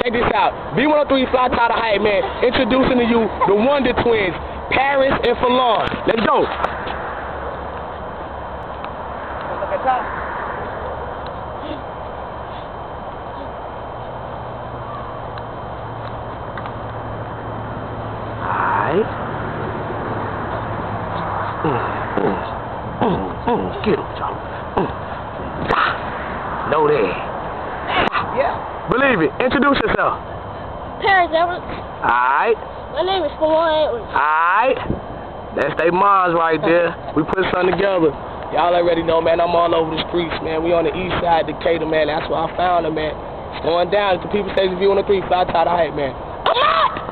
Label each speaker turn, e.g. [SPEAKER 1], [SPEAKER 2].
[SPEAKER 1] check this out. B103 Fly Tie the Hype, man. Introducing to you the Wonder Twins, Paris and Falon. Let's go. Look at that. Get him, John. No there. Yeah. Believe it. Introduce yourself.
[SPEAKER 2] Paris Edwards.
[SPEAKER 1] Alright.
[SPEAKER 2] My name is Falon Edwards.
[SPEAKER 1] Alright. That's they moms right there. We put something together. Y'all already know, man. I'm all over the streets, man. We on the east side of Decatur, man. That's where I found them, man. It's going down. The people say it's B103 Fly Tie the Hype, man.